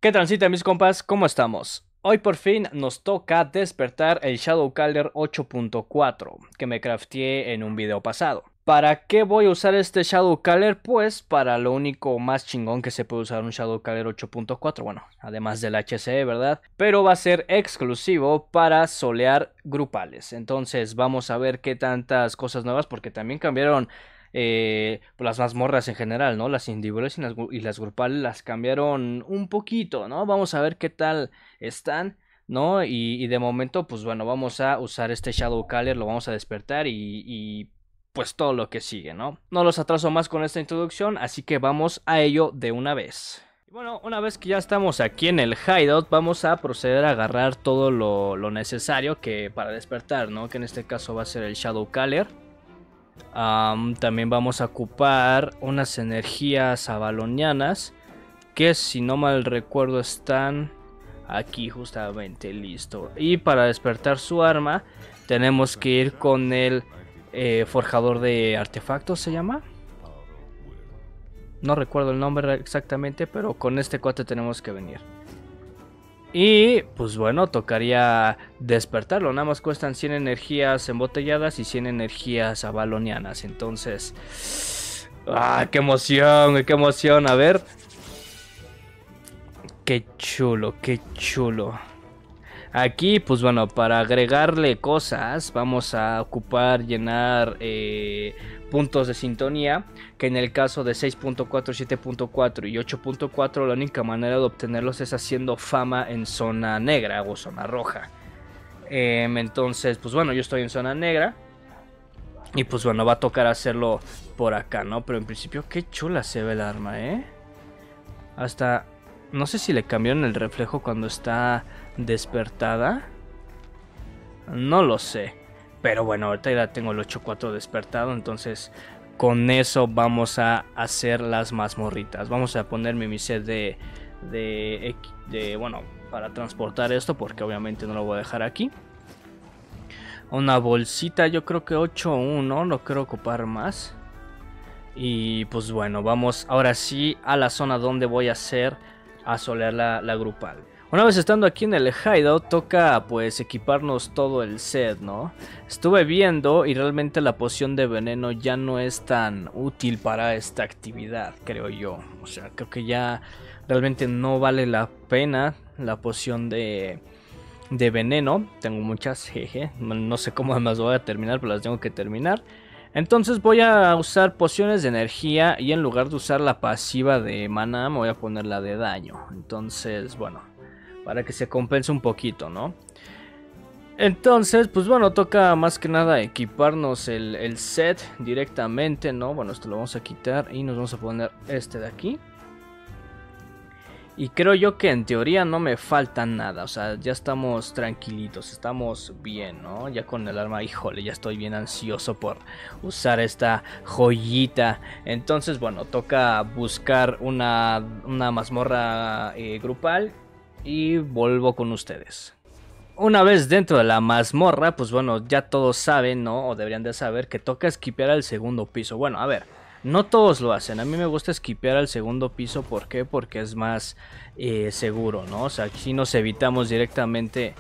¿Qué transita mis compas? ¿Cómo estamos? Hoy por fin nos toca despertar el Shadowcaller 8.4 que me crafteé en un video pasado. ¿Para qué voy a usar este Shadowcaller? Pues para lo único más chingón que se puede usar un Shadowcaller 8.4, bueno, además del HCE, ¿verdad? Pero va a ser exclusivo para solear grupales. Entonces vamos a ver qué tantas cosas nuevas, porque también cambiaron pues las mazmorras en general, ¿no? Las individuales y las grupales las cambiaron un poquito, ¿no? Vamos a ver qué tal están, ¿no? Y de momento, pues bueno, vamos a usar este Shadowcaller, lo vamos a despertar y pues todo lo que sigue, ¿no? No los atraso más con esta introducción, así que vamos a ello de una vez. Bueno, una vez que ya estamos aquí en el hideout, vamos a proceder a agarrar todo lo necesario que para despertar, ¿no? Que en este caso va a ser el Shadowcaller. También vamos a ocupar unas energías avalonianas que, si no mal recuerdo, están aquí justamente, listo. Y para despertar su arma tenemos que ir con el forjador de artefactos, ¿se llama? No recuerdo el nombre exactamente, pero con este cuate tenemos que venir. Y pues bueno, tocaría despertarlo. Nada más cuestan 100 energías embotelladas y 100 energías avalonianas. Entonces... ¡Ah, qué emoción! ¡Qué emoción! A ver. ¡Qué chulo! ¡Qué chulo! Aquí, pues bueno, para agregarle cosas, vamos a ocupar llenar puntos de sintonía, que en el caso de 6.4, 7.4 y 8.4, la única manera de obtenerlos es haciendo fama en zona negra o zona roja. Entonces, pues bueno, yo estoy en zona negra. Y pues bueno, va a tocar hacerlo por acá, ¿no? Pero en principio, qué chula se ve el arma, ¿eh? Hasta... no sé si le cambiaron el reflejo cuando está despertada. No lo sé. Pero bueno, ahorita ya tengo el 8.4 despertado. Entonces con eso vamos a hacer las mazmorritas. Vamos a ponerme mi set bueno, para transportar esto, porque obviamente no lo voy a dejar aquí. Una bolsita, yo creo que 8.1. No quiero ocupar más. Y pues bueno, vamos ahora sí a la zona donde voy a hacer a solear la grupal. Una vez estando aquí en el hideout, toca pues equiparnos todo el set, ¿no? Estuve viendo y realmente la poción de veneno ya no es tan útil para esta actividad, creo yo. O sea, creo que ya realmente no vale la pena la poción de veneno. Tengo muchas, jeje. No sé cómo más voy a terminar, pero las tengo que terminar. Entonces voy a usar pociones de energía y en lugar de usar la pasiva de mana me voy a poner la de daño. Entonces, bueno, para que se compense un poquito, ¿no? Entonces, pues bueno, toca más que nada equiparnos el set directamente, ¿no? Bueno, esto lo vamos a quitar y nos vamos a poner este de aquí. Y creo yo que en teoría no me falta nada, o sea, ya estamos tranquilitos, estamos bien, ¿no? Ya con el arma, híjole, ya estoy bien ansioso por usar esta joyita. Entonces, bueno, toca buscar una mazmorra grupal y vuelvo con ustedes. Una vez dentro de la mazmorra, pues bueno, ya todos saben, ¿no? O deberían de saber que toca esquipear al segundo piso. Bueno, a ver, no todos lo hacen. A mí me gusta esquipear al segundo piso. ¿Por qué? Porque es más seguro, ¿no? O sea, aquí nos evitamos directamente...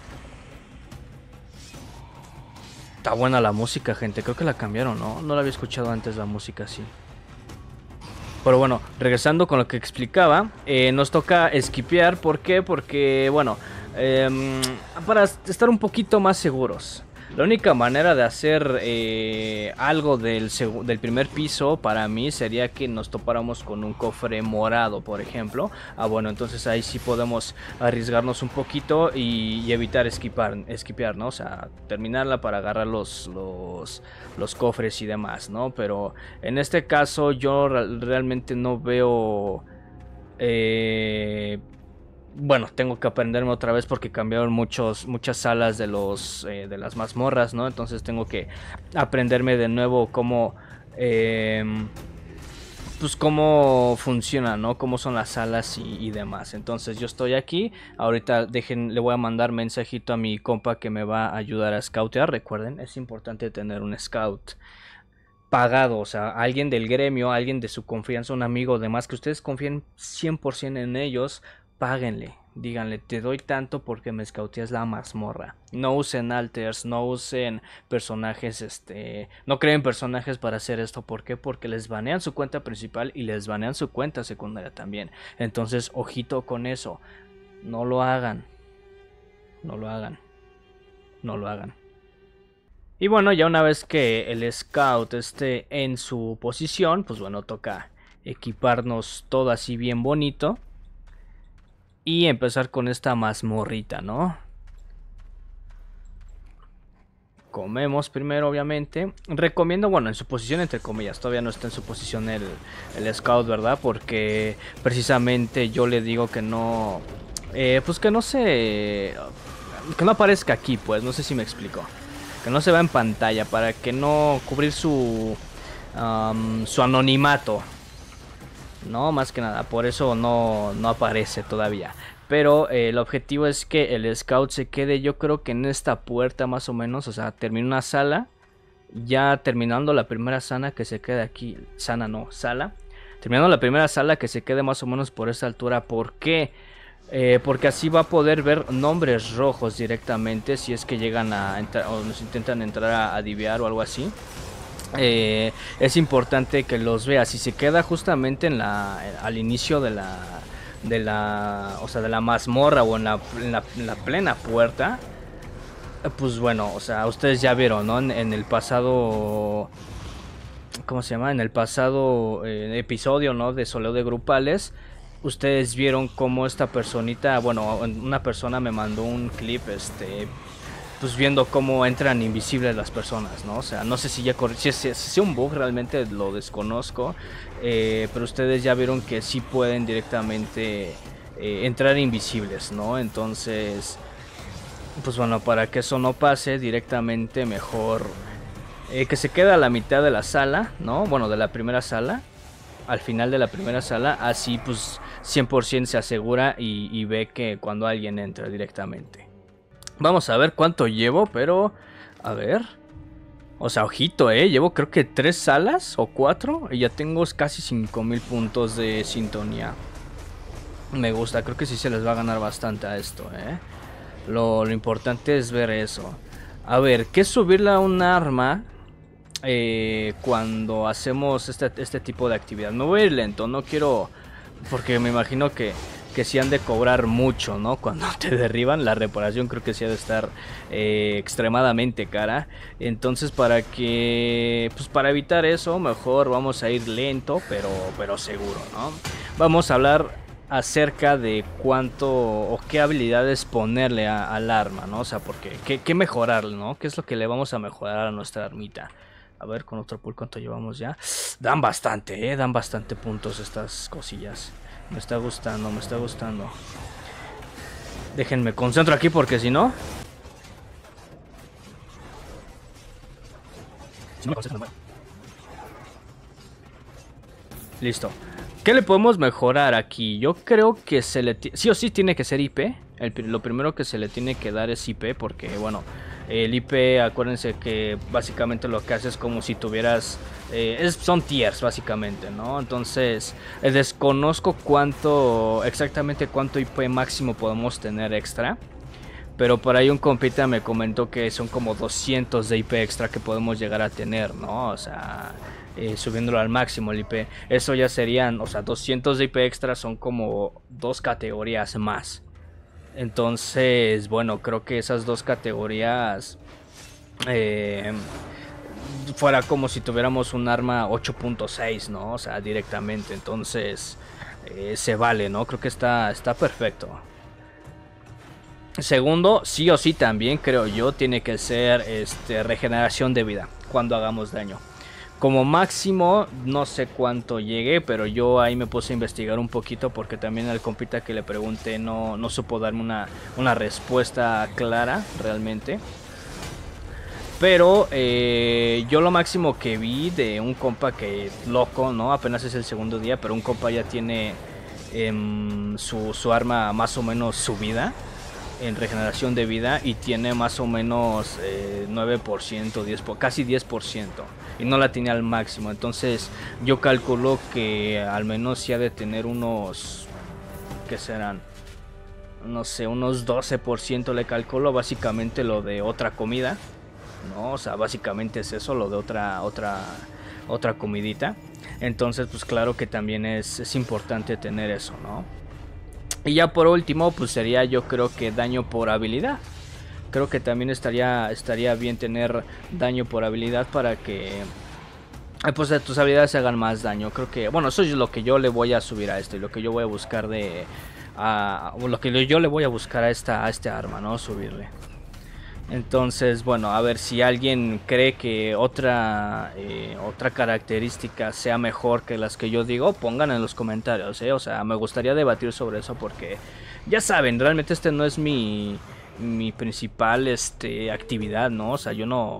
Está buena la música, gente. Creo que la cambiaron, ¿no? No la había escuchado antes la música así. Pero bueno, regresando con lo que explicaba, nos toca esquipear. ¿Por qué? Porque, bueno, para estar un poquito más seguros. La única manera de hacer algo del primer piso para mí sería que nos topáramos con un cofre morado, por ejemplo. Bueno, entonces ahí sí podemos arriesgarnos un poquito y evitar esquipear, ¿no? O sea, terminarla para agarrar los cofres y demás, ¿no? Pero en este caso yo realmente no veo... bueno, tengo que aprenderme otra vez porque cambiaron muchas salas de las mazmorras, ¿no? Entonces tengo que aprenderme de nuevo cómo pues cómo funciona, ¿no? Cómo son las salas y demás. Entonces yo estoy aquí. Ahorita le voy a mandar mensajito a mi compa que me va a ayudar a scoutear. Recuerden, es importante tener un scout pagado, o sea, alguien del gremio, alguien de su confianza, un amigo, demás que ustedes confíen 100% en ellos páguenle. Díganle, te doy tanto porque me escauteas la mazmorra. No usen alters, no usen personajes, no creen personajes para hacer esto. ¿Por qué? Porque les banean su cuenta principal y les banean su cuenta secundaria también. Entonces, ojito con eso. No lo hagan. No lo hagan. No lo hagan. Y bueno, ya una vez que el scout esté en su posición, pues bueno, toca equiparnos todo así bien bonito. Y empezar con esta mazmorrita, ¿no? Comemos primero, obviamente. Recomiendo, bueno, en su posición, entre comillas. Todavía no está en su posición el scout, ¿verdad? Porque precisamente yo le digo que no... pues que no se... Que no aparezca aquí, pues. No sé si me explico. Que no se vea en pantalla. Para que no cubrir su... su anonimato. No, más que nada, por eso no aparece todavía. Pero el objetivo es que el scout se quede, yo creo que en esta puerta más o menos. O sea, termina una sala. Ya terminando la primera sala que se quede aquí. Sala. Terminando la primera sala que se quede más o menos por esa altura. ¿Por qué? Porque así va a poder ver nombres rojos directamente. Si es que llegan a entrar o nos intentan entrar a diviar o algo así. Es importante que los vea. Si se queda justamente al inicio de la mazmorra o en la plena puerta, pues bueno, o sea, ustedes ya vieron, ¿no? En el pasado, ¿cómo se llama? En el pasado episodio, ¿no? De Soleo de Grupales. Ustedes vieron cómo esta personita, bueno, una persona me mandó un clip, pues viendo cómo entran invisibles las personas, ¿no? O sea, no sé si ya si es un bug, realmente lo desconozco. Pero ustedes ya vieron que sí pueden directamente entrar invisibles, ¿no? Entonces, pues bueno, para que eso no pase directamente, mejor que se quede a la mitad de la sala, ¿no? Bueno, de la primera sala. Al final de la primera sala, así pues 100% se asegura y ve que cuando alguien entra directamente. Vamos a ver cuánto llevo, pero... A ver... O sea, ojito, llevo creo que 3 salas o 4 y ya tengo casi 5000 puntos de sintonía. Me gusta, creo que sí se les va a ganar bastante a esto, Lo importante es ver eso. A ver, ¿qué es subirle a un arma cuando hacemos este tipo de actividad? Me voy a ir lento, no quiero... Porque me imagino que sí han de cobrar mucho, ¿no? Cuando te derriban, la reparación creo que sí ha de estar extremadamente cara. Entonces para evitar eso, mejor vamos a ir lento, pero seguro, ¿no? Vamos a hablar acerca de cuánto o qué habilidades ponerle al arma, ¿no? O sea, porque qué mejorarle, ¿no? ¿Qué es lo que le vamos a mejorar a nuestra armita? A ver, con otro pool, ¿cuánto llevamos ya? Dan bastante, dan bastante puntos estas cosillas. Me está gustando, me está gustando. Déjenme concentro aquí porque si no... Listo. ¿Qué le podemos mejorar aquí? Yo creo que sí o sí tiene que ser IP. Lo primero que se le tiene que dar es IP porque, bueno... El IP, acuérdense que básicamente lo que hace es como si tuvieras... son tiers básicamente, ¿no? Entonces desconozco exactamente cuánto IP máximo podemos tener extra. Pero por ahí un compita me comentó que son como 200 de IP extra que podemos llegar a tener, ¿no? O sea... subiéndolo al máximo el IP. Eso ya serían, o sea, 200 de IP extra son como 2 categorías más. Entonces, bueno, creo que esas 2 categorías fuera como si tuviéramos un arma 8.6, ¿no? O sea, directamente. Entonces, se vale, ¿no? Creo que está perfecto. Segundo, sí o sí también, creo yo, tiene que ser regeneración de vida cuando hagamos daño. Como máximo, no sé cuánto llegue, pero yo ahí me puse a investigar un poquito porque también al compita que le pregunté no supo darme una respuesta clara realmente. Pero yo lo máximo que vi de un compa que loco, ¿no? Apenas es el segundo día, pero un compa ya tiene su arma más o menos subida en regeneración de vida y tiene más o menos 9%, casi 10%. Y no la tiene al máximo. Entonces yo calculo que al menos sí ha de tener unos... ¿Qué serán? no sé, unos 12% le calculo, básicamente lo de otra comida, ¿no? O sea, básicamente es eso, lo de otra comidita. Entonces, pues claro que también es importante tener eso, ¿no? Y ya por último, pues sería yo creo que daño por habilidad. Creo que también estaría bien tener daño por habilidad para que pues tus habilidades hagan más daño. Creo que, bueno, eso es lo que yo le voy a subir a esto y lo que yo voy a buscar lo que yo le voy a buscar a esta arma, ¿no? Subirle. Entonces, bueno, a ver si alguien cree que otra característica sea mejor que las que yo digo, pongan en los comentarios, ¿eh? O sea, me gustaría debatir sobre eso porque, ya saben, realmente este no es mi principal actividad, ¿no? O sea, yo no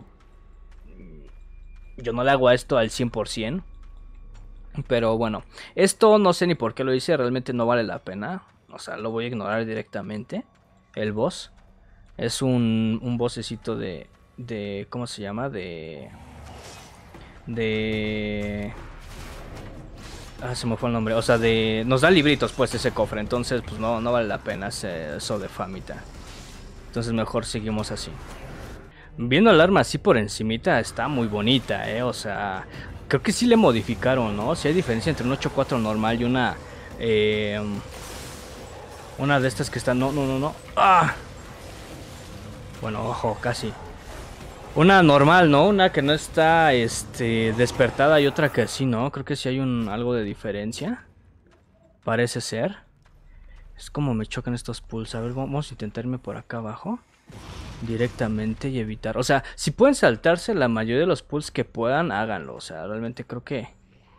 le hago a esto al 100%. Pero bueno, esto no sé ni por qué lo hice, realmente no vale la pena. O sea, lo voy a ignorar directamente. El boss. Es un bossecito de ¿cómo se llama? Se me fue el nombre. O sea, nos da libritos pues ese cofre. Entonces pues no vale la pena eso de famita. Entonces mejor seguimos así. Viendo el arma así por encimita está muy bonita, o sea, creo que sí le modificaron, ¿no? Si hay diferencia entre un 8.4 normal y una de estas que están, no. ¡Ah! Bueno, ojo, casi. Una normal, ¿no? Una que no está despertada y otra que sí, ¿no? Creo que sí hay algo de diferencia. Parece ser. Es como me chocan estos pulls. A ver, vamos a intentar irme por acá abajo directamente y evitar, o sea, si pueden saltarse la mayoría de los pulls que puedan, háganlo, o sea, realmente creo que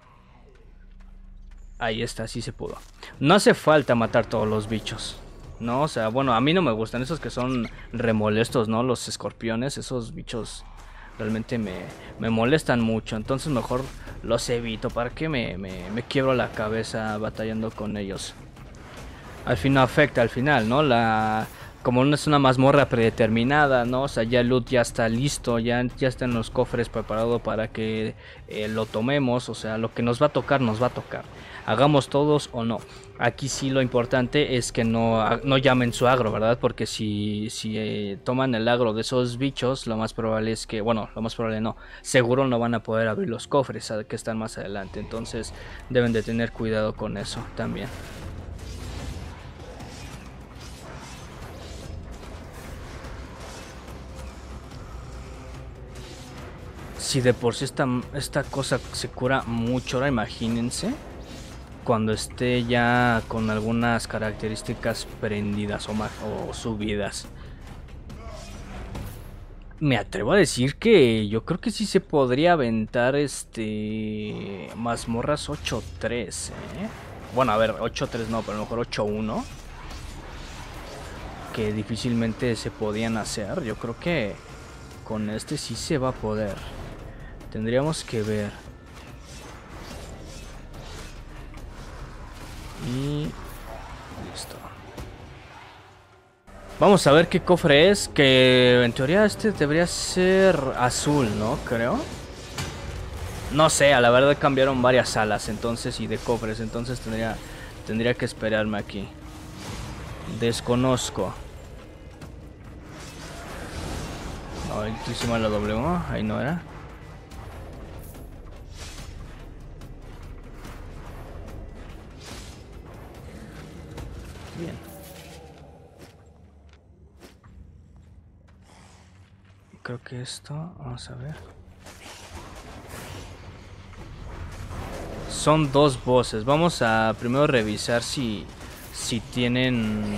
ahí está, sí se pudo. No hace falta matar todos los bichos, no, o sea, bueno, a mí no me gustan esos que son remolestos, no, los escorpiones, esos bichos realmente me molestan mucho, entonces mejor los evito, para que me quiebro la cabeza batallando con ellos. Al fin no afecta al final, ¿no? Como no es una mazmorra predeterminada, ¿no? O sea, ya el loot ya está listo, ya está en los cofres preparado para que lo tomemos. O sea, lo que nos va a tocar, nos va a tocar. Hagamos todos o no. Aquí sí lo importante es que no llamen su agro, ¿verdad? Porque si toman el agro de esos bichos, lo más probable es que, bueno, lo más probable no, seguro no van a poder abrir los cofres que están más adelante. Entonces deben de tener cuidado con eso también. Si de por sí esta cosa se cura mucho, ahora imagínense cuando esté ya con algunas características prendidas o subidas. Me atrevo a decir que yo creo que sí se podría aventar mazmorras 8.3, Bueno, a ver, 8.3 no, pero a lo mejor 8.1. Que difícilmente se podían hacer. Yo creo que con este sí se va a poder. Tendríamos que ver. Y listo. Vamos a ver qué cofre es. Que en teoría debería ser azul, ¿no? Creo. No sé, a la verdad cambiaron varias salas entonces y de cofres. Entonces tendría que esperarme aquí. Desconozco. No, hicimos la W. Ahí no era. Bien. Creo que esto, vamos a ver. Son dos bosses. Vamos a primero revisar si tienen...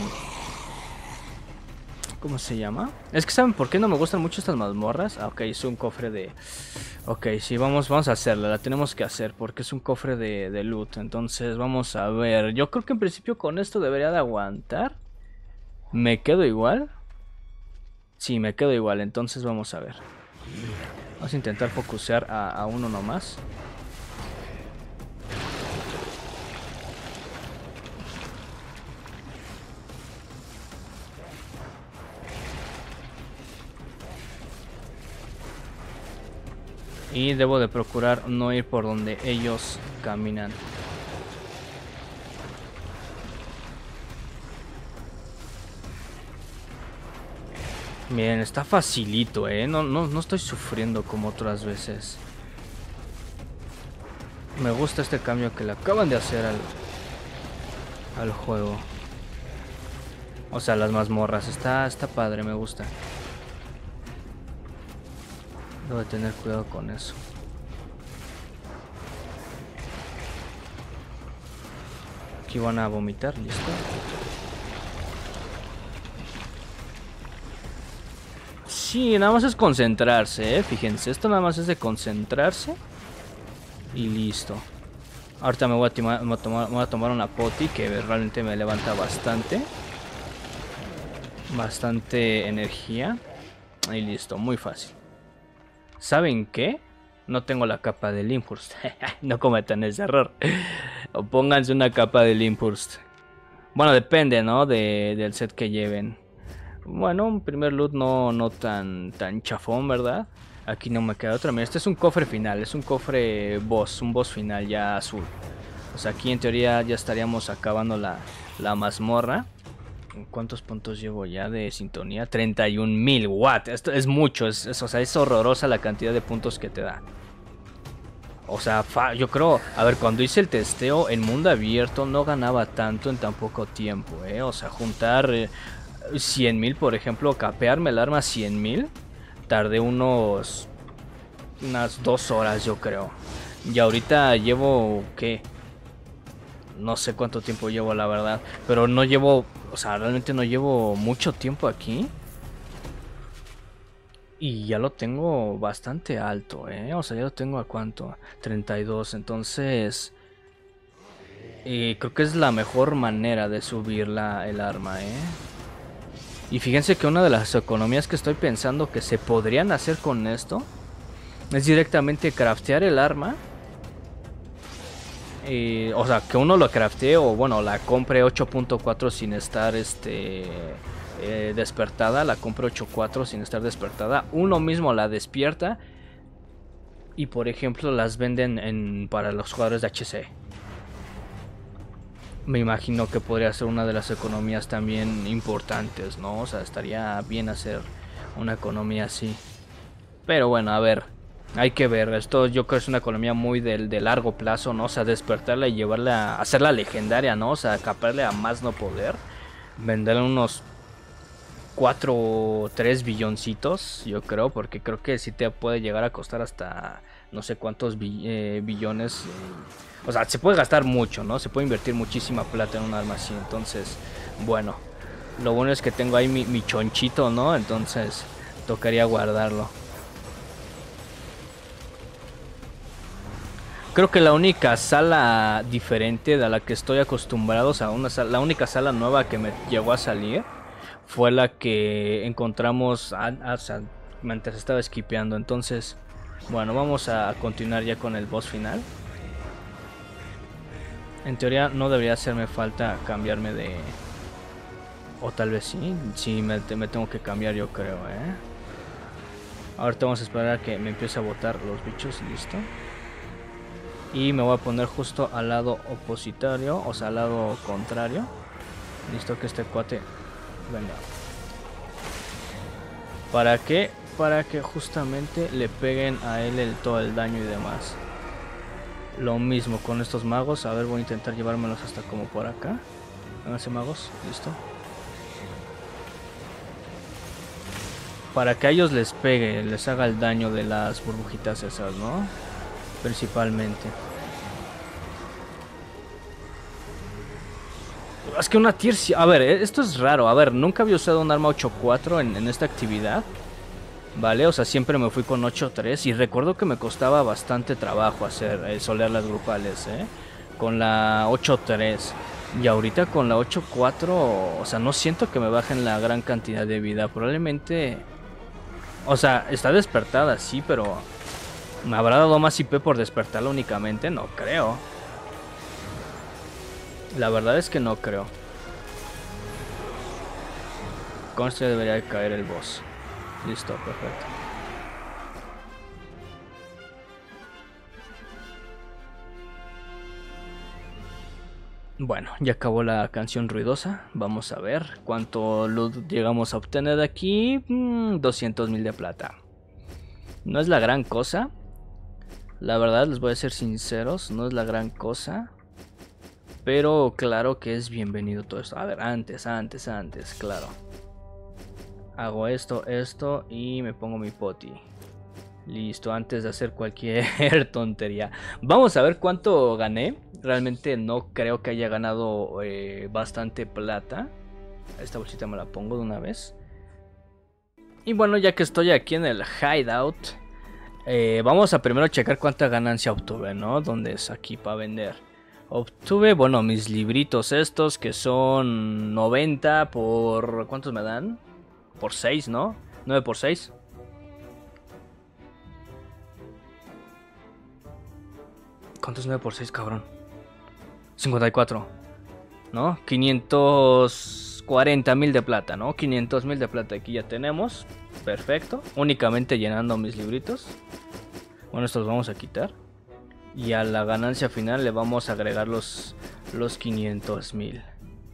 ¿Cómo se llama? Es que ¿saben por qué no me gustan mucho estas mazmorras? Ah, ok, es un cofre de... Ok, sí, vamos a hacerla. La tenemos que hacer porque es un cofre de loot. Entonces vamos a ver. Yo creo que en principio con esto debería de aguantar. ¿Me quedo igual? Sí, me quedo igual. Entonces vamos a ver. Vamos a intentar focusear a uno nomás. Y debo de procurar no ir por donde ellos caminan. Miren, está facilito, no estoy sufriendo como otras veces. Me gusta este cambio que le acaban de hacer al juego. O sea, las mazmorras. Está padre, me gusta. Debo de tener cuidado con eso. Aquí van a vomitar, listo. Sí, nada más es concentrarse, fíjense, esto nada más es de concentrarse. Y listo. Ahorita me voy a tomar una poti que realmente me levanta bastante energía. Y listo, muy fácil. ¿Saben qué? No tengo la capa de Limburst. No cometan ese error. O pónganse una capa de Limburst. Bueno, depende, ¿no? Del set que lleven. Bueno, un primer loot no tan chafón, ¿verdad? Aquí no me queda otra. Mira, este es un cofre final, es un cofre boss, un boss final ya azul. O sea, aquí en teoría ya estaríamos acabando la mazmorra. ¿Cuántos puntos llevo ya de sintonía? 31.000 watts. Esto es mucho, o sea, es horrorosa la cantidad de puntos que te da. O sea, yo creo, a ver, cuando hice el testeo en mundo abierto no ganaba tanto en tan poco tiempo, O sea, juntar 100.000, por ejemplo, capearme el arma 100.000, tardé unas 2 horas, yo creo. Y ahorita llevo, ¿qué? No sé cuánto tiempo llevo, la verdad. Pero no llevo, o sea, realmente no llevo mucho tiempo aquí. Y ya lo tengo bastante alto, O sea, ya lo tengo a cuánto, 32. Entonces, creo que es la mejor manera de subir el arma, Y fíjense que una de las economías que estoy pensando que se podrían hacer con esto es directamente craftear el arma. O sea, que uno lo craftee o bueno, la compre 8.4 sin estar despertada. La compre 8.4 sin estar despertada. Uno mismo la despierta. Y por ejemplo las venden para los jugadores de HC. Me imagino que podría ser una de las economías también importantes, ¿no? O sea, estaría bien hacer una economía así. Pero bueno, a ver, hay que ver. Esto yo creo que es una economía muy de largo plazo, ¿no? O sea, despertarla y llevarla, hacerla legendaria, ¿no? O sea, caparle a más no poder. Venderle unos 4 o 3 billoncitos, yo creo, porque creo que sí te puede llegar a costar hasta no sé cuántos billones. O sea, se puede gastar mucho, ¿no? Se puede invertir muchísima plata en un arma así. Entonces, bueno, lo bueno es que tengo ahí mi chonchito, ¿no? Entonces, tocaría guardarlo. Creo que la única sala diferente de la que estoy acostumbrado, o sea, la única sala nueva que me llegó a salir fue la que encontramos o sea, mientras estaba esquipeando. Entonces, bueno, vamos a continuar ya con el boss final. En teoría no debería hacerme falta cambiarme de... O tal vez sí, sí me tengo que cambiar, yo creo, Ahorita vamos a esperar a que me empiece a botar los bichos, listo. Y me voy a poner justo al lado opositorio, o sea, al lado contrario. Listo, que este cuate venga. ¿Para qué? Para que justamente le peguen a él todo el daño y demás. Lo mismo con estos magos. A ver, voy a intentar llevármelos hasta como por acá. Háganse magos, listo. Para que a ellos les pegue, les haga el daño de las burbujitas esas, ¿no? Principalmente. Es que una tier... A ver, esto es raro. A ver, nunca había usado un arma 8.4 en esta actividad. Vale, o sea, siempre me fui con 8.3. Y recuerdo que me costaba bastante trabajo hacer solear las grupales, con la 8.3. Y ahorita con la 8.4, o sea, no siento que me bajen la gran cantidad de vida. Probablemente... O sea, está despertada, sí, pero... ¿me habrá dado más IP por despertarla únicamente? No creo. La verdad es que no creo. Con esto ya debería de caer el boss. Listo, perfecto. Bueno, ya acabó la canción ruidosa. Vamos a ver cuánto loot llegamos a obtener de aquí. 200.000 de plata. No es la gran cosa. La verdad, les voy a ser sinceros, no es la gran cosa. Pero claro que es bienvenido todo esto. A ver, antes, claro. Hago esto y me pongo mi poti. Listo, antes de hacer cualquier tontería. Vamos a ver cuánto gané. Realmente no creo que haya ganado bastante plata. Esta bolsita me la pongo de una vez. Y bueno, ya que estoy aquí en el hideout, vamos a primero checar cuánta ganancia obtuve, ¿no? ¿Dónde es aquí para vender? Obtuve, bueno, mis libritos estos que son 90 por... ¿Cuántos me dan? Por 6, ¿no? 9 por 6. ¿Cuánto es 9 por 6, cabrón? 54, ¿no? 540.000 de plata, ¿no? 500.000 de plata aquí ya tenemos. Perfecto. Únicamente llenando mis libritos. Bueno, estos los vamos a quitar. Y a la ganancia final le vamos a agregar los 500.000.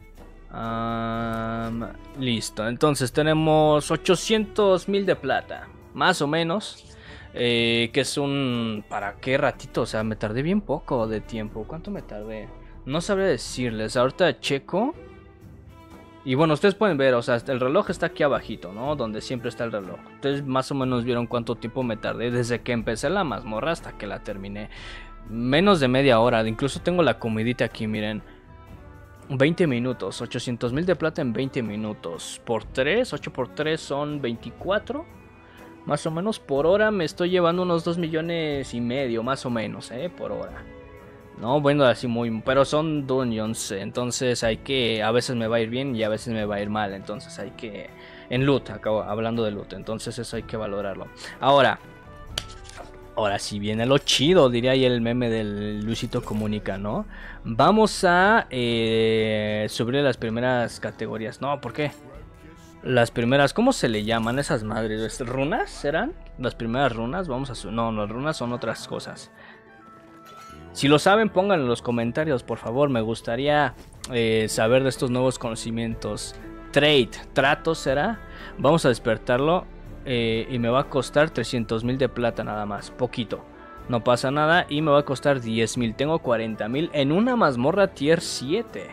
Listo. Entonces tenemos 800.000 de plata. Más o menos. Que es un... ¿Para qué ratito? O sea, me tardé bien poco de tiempo. ¿Cuánto me tardé? No sabría decirles. Ahorita checo. Y bueno, ustedes pueden ver, o sea, el reloj está aquí abajito, ¿no? Donde siempre está el reloj. Ustedes más o menos vieron cuánto tiempo me tardé desde que empecé la mazmorra hasta que la terminé. Menos de media hora. Incluso tengo la comidita aquí, miren. 20 minutos. 800.000 de plata en 20 minutos. Por 3, 8 por 3 son 24. Más o menos por hora me estoy llevando unos 2,5 millones, más o menos, por hora. No, bueno, así muy... Pero son dungeons, entonces hay que... A veces me va a ir bien y a veces me va a ir mal, entonces hay que... En loot, acabo hablando de loot, entonces eso hay que valorarlo. Ahora sí viene lo chido, diría ahí el meme del Luisito Comunica, ¿no? Vamos a subir las primeras categorías. No, ¿por qué? Las primeras, ¿cómo se le llaman esas madres? ¿Runas serán? Las primeras runas, vamos a subir... No, las runas son otras cosas. Si lo saben, pónganlo en los comentarios, por favor. Me gustaría saber de estos nuevos conocimientos. Trato será. Vamos a despertarlo. Y me va a costar 300.000 de plata nada más. Poquito. No pasa nada. Y me va a costar 10.000. Tengo 40.000 en una mazmorra tier 7.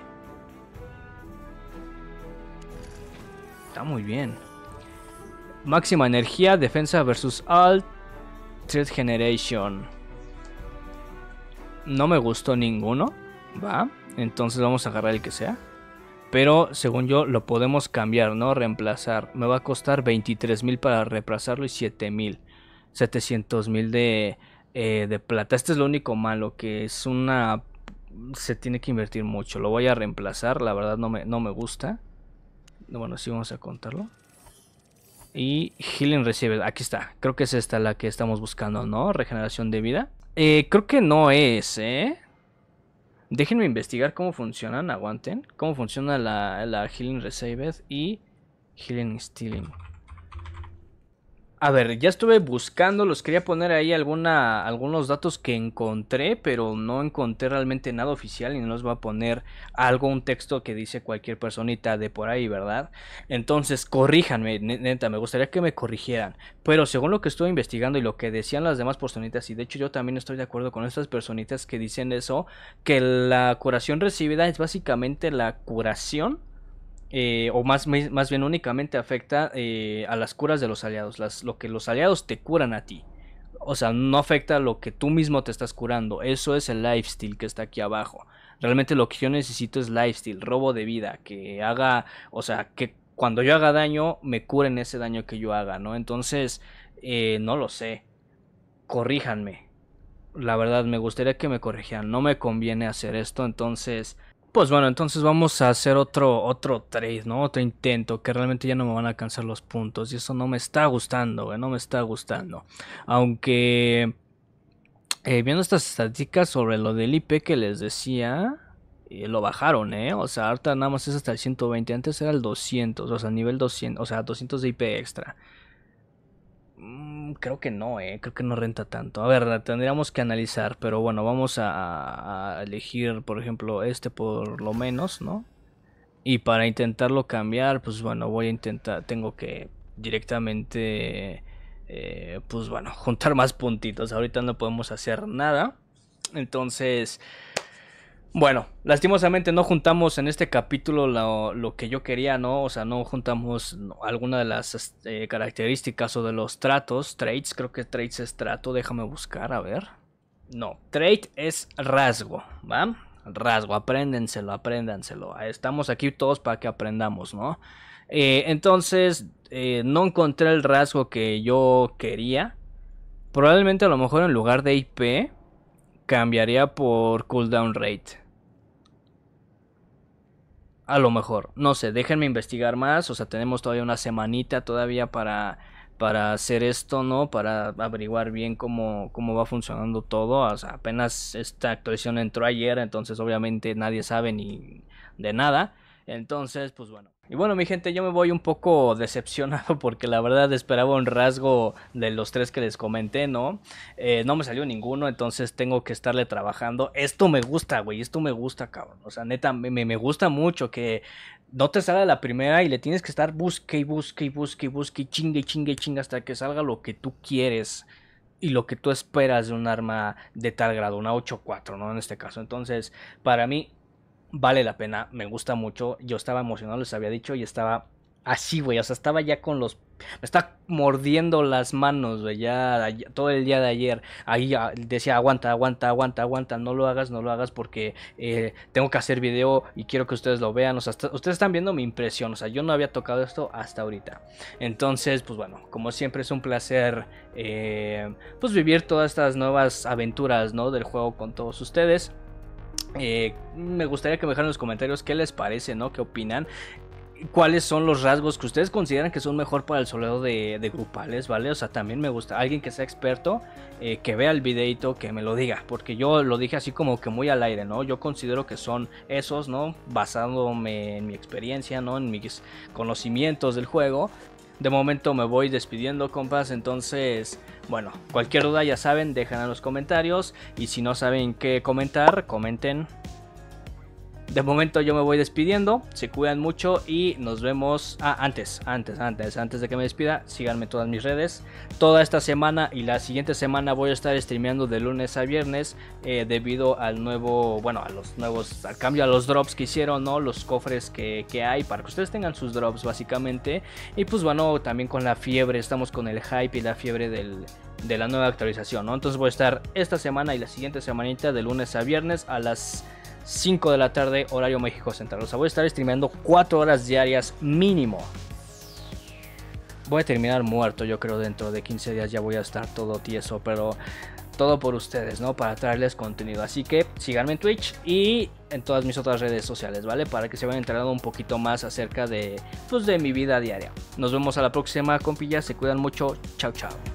Está muy bien. Máxima energía, defensa versus alt, threat generation. No me gustó ninguno. Va. Entonces vamos a agarrar el que sea. Pero según yo lo podemos cambiar, ¿no? Reemplazar. Me va a costar 23.000 para reemplazarlo y 7.000. 700.000 de plata. Este es lo único malo, que es una... Se tiene que invertir mucho. Lo voy a reemplazar. La verdad no me gusta. Bueno, sí, vamos a contarlo. Y Healing Receiver, aquí está. Creo que es esta la que estamos buscando, ¿no? Regeneración de vida. Creo que no es, Déjenme investigar cómo funcionan, aguanten. Cómo funciona la Healing Receiver y Healing Stealing. A ver, ya estuve buscando, los quería poner ahí algunos datos que encontré, pero no encontré realmente nada oficial y no les voy a poner un texto que dice cualquier personita de por ahí, ¿verdad? Entonces, corríjanme, neta, me gustaría que me corrigieran. Pero según lo que estuve investigando y lo que decían las demás personitas, y de hecho yo también estoy de acuerdo con estas personitas que dicen eso, que la curación recibida es básicamente la curación. O más bien únicamente afecta a las curas de los aliados, lo que los aliados te curan a ti. O sea, no afecta a lo que tú mismo te estás curando. Eso es el lifesteal que está aquí abajo. Realmente lo que yo necesito es lifesteal, robo de vida, que haga, o sea, que cuando yo haga daño, me curen ese daño que yo haga, ¿no? Entonces, no lo sé. Corríjanme. La verdad, me gustaría que me corrigieran. No me conviene hacer esto, entonces... Pues bueno, entonces vamos a hacer otro trade, ¿no? Otro intento, que realmente ya no me van a alcanzar los puntos. Y eso no me está gustando, no me está gustando. Aunque, viendo estas estadísticas sobre lo del IP que les decía, lo bajaron, O sea, ahorita nada más es hasta el 120. Antes era el 200, o sea, nivel 200, o sea, 200 de IP extra. Creo que no, creo que no renta tanto. A ver, tendríamos que analizar, pero bueno, vamos a elegir, por ejemplo, este por lo menos, ¿no? Y para intentarlo cambiar, pues bueno, voy a intentar, tengo que directamente, pues bueno, juntar más puntitos. Ahorita no podemos hacer nada. Entonces, bueno, lastimosamente no juntamos en este capítulo lo que yo quería, ¿no? O sea, no juntamos alguna de las características o de los traits. Creo que traits es trato, déjame buscar, a ver. No, trait es rasgo, ¿va? Rasgo, apréndanselo. Estamos aquí todos para que aprendamos, ¿no? Entonces, no encontré el rasgo que yo quería. Probablemente a lo mejor en lugar de IP cambiaría por cooldown rate. A lo mejor, no sé, déjenme investigar más, o sea, tenemos todavía una semanita todavía para hacer esto, ¿no? Para averiguar bien cómo va funcionando todo, o sea, apenas esta actualización entró ayer, entonces obviamente nadie sabe ni de nada, entonces, pues bueno. Y bueno, mi gente, yo me voy un poco decepcionado porque la verdad esperaba un rasgo de los tres que les comenté, ¿no? No me salió ninguno, entonces tengo que estarle trabajando. Esto me gusta, güey, esto me gusta, cabrón. O sea, neta, me gusta mucho que no te salga la primera y le tienes que estar busque y busque y busque y busque y chingue hasta que salga lo que tú quieres. Y lo que tú esperas de un arma de tal grado, una 8.4, ¿no? En este caso. Entonces, para mí vale la pena, me gusta mucho. Yo estaba emocionado, les había dicho, y estaba así, güey. O sea, estaba ya con los. Me está mordiendo las manos, güey. Ya todo el día de ayer. Ahí ya decía, aguanta. No lo hagas porque tengo que hacer video y quiero que ustedes lo vean. O sea, ustedes están viendo mi impresión. O sea, yo no había tocado esto hasta ahorita. Entonces, pues bueno, como siempre es un placer, pues vivir todas estas nuevas aventuras, ¿no? Del juego con todos ustedes. Me gustaría que me dejaran en los comentarios qué les parece, ¿no? ¿Qué opinan? ¿Cuáles son los rasgos que ustedes consideran que son mejor para el soleo de grupales, ¿vale? O sea, también me gusta alguien que sea experto, que vea el videito, que me lo diga, porque yo lo dije así como que muy al aire, ¿no? Yo considero que son esos, ¿no? Basándome en mi experiencia, ¿no? En mis conocimientos del juego. De momento me voy despidiendo, compas, entonces, bueno, cualquier duda ya saben, dejan en los comentarios, y si no saben qué comentar, comenten. De momento yo me voy despidiendo, se cuidan mucho y nos vemos. Antes de que me despida, síganme en todas mis redes. Toda esta semana y la siguiente semana voy a estar streameando de lunes a viernes, debido al nuevo, bueno, al cambio a los drops que hicieron, ¿no? Los cofres que hay para que ustedes tengan sus drops básicamente. Y pues bueno, también con la fiebre, estamos con el hype y la fiebre de la nueva actualización, ¿no? Entonces voy a estar esta semana y la siguiente semanita de lunes a viernes a las 5 de la tarde, horario México Central. O sea, voy a estar streameando 4 horas diarias mínimo. Voy a terminar muerto, yo creo dentro de 15 días ya voy a estar todo tieso, pero todo por ustedes, ¿no? Para traerles contenido. Así que síganme en Twitch y en todas mis otras redes sociales, ¿vale? Para que se vayan enterando un poquito más acerca de, pues, de mi vida diaria. Nos vemos a la próxima, compillas. Se cuidan mucho. Chao, chao.